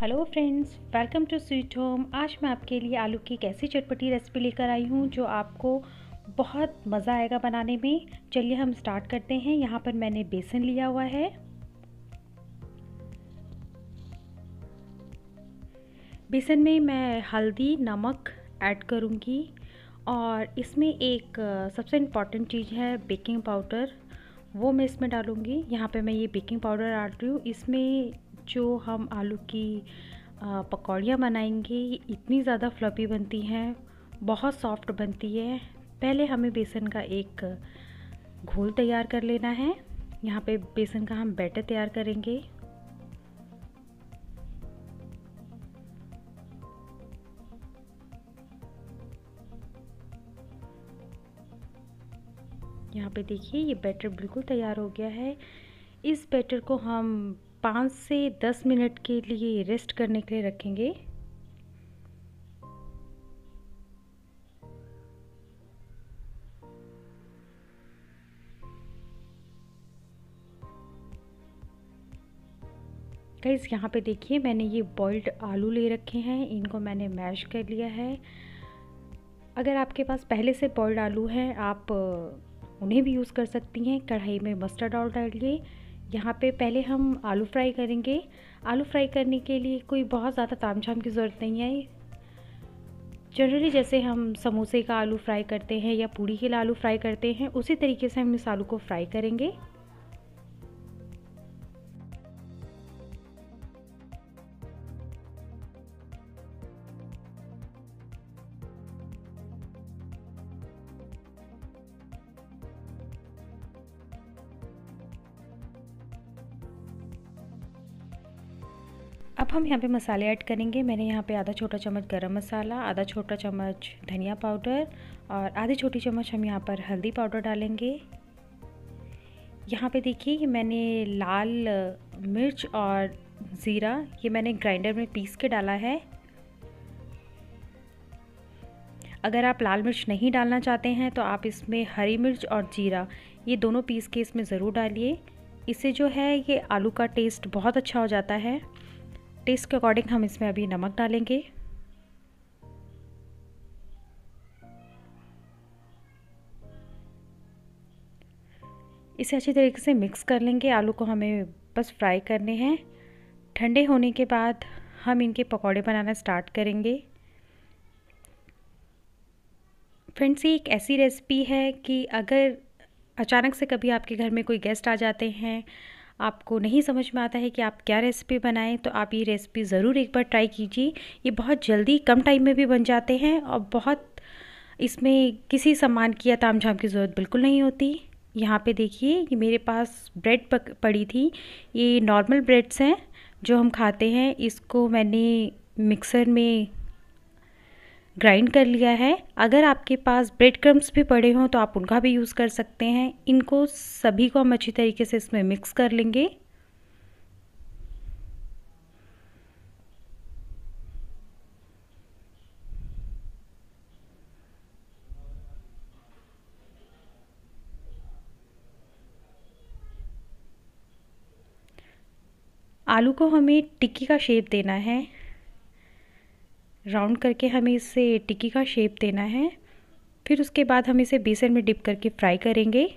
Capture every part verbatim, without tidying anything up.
Hello friends, welcome to sweet home. आज मैं आपके लिए आलू की एक ऐसी चटपटी रेसिपी लेकर आई हूँ जो आपको बहुत मज़ा आएगा बनाने में। चलिए हम स्टार्ट करते हैं। यहाँ पर मैंने बेसन लिया हुआ है। बेसन में मैं हल्दी नमक ऐड करूँगी और इसमें एक सबसे इम्पॉर्टेंट चीज़ है बेकिंग पाउडर, वो मैं इसमें डालूँगी। यहाँ पे मैं ये बेकिंग पाउडर डाल रही हूँ। इसमें जो हम आलू की पकौड़ियाँ बनाएंगे ये इतनी ज़्यादा फ्लफ़ी बनती हैं, बहुत सॉफ्ट बनती है। पहले हमें बेसन का एक घोल तैयार कर लेना है। यहाँ पे बेसन का हम बैटर तैयार करेंगे। यहाँ पे देखिए ये बैटर बिल्कुल तैयार हो गया है। इस बैटर को हम पाँच से दस मिनट के लिए रेस्ट करने के लिए रखेंगे। गाइस यहाँ पे देखिए मैंने ये बॉइल्ड आलू ले रखे हैं, इनको मैंने मैश कर लिया है। अगर आपके पास पहले से बॉइल्ड आलू हैं आप उन्हें भी यूज़ कर सकती हैं। कढ़ाई में मस्टर्ड ऑयल डालिए। यहाँ पे पहले हम आलू फ्राई करेंगे। आलू फ्राई करने के लिए कोई बहुत ज़्यादा तामझाम की ज़रूरत नहीं है। जनरली जैसे हम समोसे का आलू फ्राई करते हैं या पूड़ी के लिए आलू फ्राई करते हैं, उसी तरीके से हम इस आलू को फ्राई करेंगे। अब हम यहाँ पे मसाले ऐड करेंगे। मैंने यहाँ पे आधा छोटा चम्मच गरम मसाला, आधा छोटा चम्मच धनिया पाउडर और आधी छोटी चम्मच हम यहाँ पर हल्दी पाउडर डालेंगे। यहाँ पे देखिए ये मैंने लाल मिर्च और ज़ीरा ये मैंने ग्राइंडर में पीस के डाला है। अगर आप लाल मिर्च नहीं डालना चाहते हैं तो आप इसमें हरी मिर्च और जीरा ये दोनों पीस के इसमें ज़रूर डालिए। इससे जो है ये आलू का टेस्ट बहुत अच्छा हो जाता है। टेस्ट के अकॉर्डिंग हम इसमें अभी नमक डालेंगे। इसे अच्छी तरीके से मिक्स कर लेंगे। आलू को हमें बस फ्राई करने हैं। ठंडे होने के बाद हम इनके पकौड़े बनाना स्टार्ट करेंगे। फ्रेंड्स ये एक ऐसी रेसिपी है कि अगर अचानक से कभी आपके घर में कोई गेस्ट आ जाते हैं, आपको नहीं समझ में आता है कि आप क्या रेसिपी बनाएं, तो आप ये रेसिपी ज़रूर एक बार ट्राई कीजिए। ये बहुत जल्दी कम टाइम में भी बन जाते हैं और बहुत इसमें किसी सामान की या तामझाम की ज़रूरत बिल्कुल नहीं होती। यहाँ पे देखिए ये मेरे पास ब्रेड पड़ी थी। ये नॉर्मल ब्रेड्स हैं जो हम खाते हैं। इसको मैंने मिक्सर में ग्राइंड कर लिया है। अगर आपके पास ब्रेड क्रम्स भी पड़े हों तो आप उनका भी यूज़ कर सकते हैं। इनको सभी को हम अच्छी तरीके से इसमें मिक्स कर लेंगे। आलू को हमें टिक्की का शेप देना है। राउंड करके हमें इसे टिक्की का शेप देना है। फिर उसके बाद हम इसे बेसन में डिप करके फ्राई करेंगे।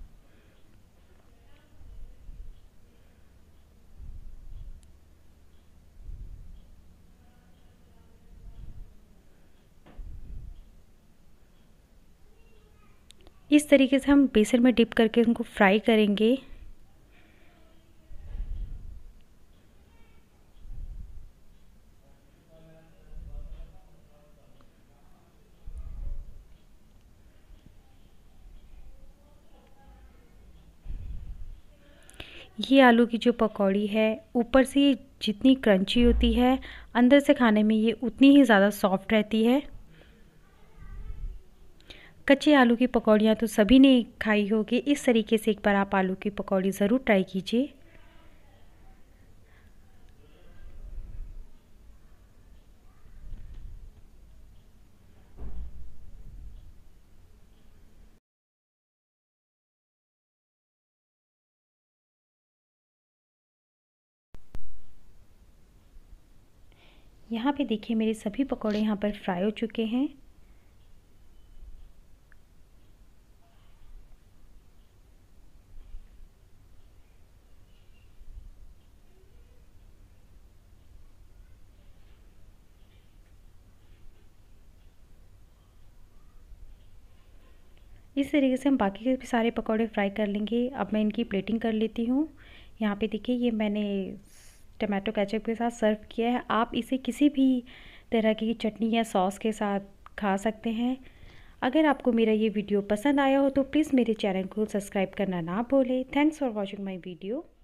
इस तरीके से हम बेसन में डिप करके उनको फ्राई करेंगे। ये आलू की जो पकौड़ी है ऊपर से ये जितनी क्रंची होती है, अंदर से खाने में ये उतनी ही ज़्यादा सॉफ्ट रहती है। कच्चे आलू की पकौड़ियाँ तो सभी ने खाई होगी। इस तरीके से एक बार आप आलू की पकौड़ी ज़रूर ट्राई कीजिए। यहाँ पे देखिए मेरे सभी पकौड़े यहाँ पर फ्राई हो चुके हैं। इस तरीके से हम बाकी के भी सारे पकौड़े फ्राई कर लेंगे। अब मैं इनकी प्लेटिंग कर लेती हूँ। यहाँ पे देखिए ये मैंने टमाटो केचप के साथ सर्व किया है। आप इसे किसी भी तरह की चटनी या सॉस के साथ खा सकते हैं। अगर आपको मेरा ये वीडियो पसंद आया हो तो प्लीज़ मेरे चैनल को सब्सक्राइब करना ना भूलें। Thanks for watching my video.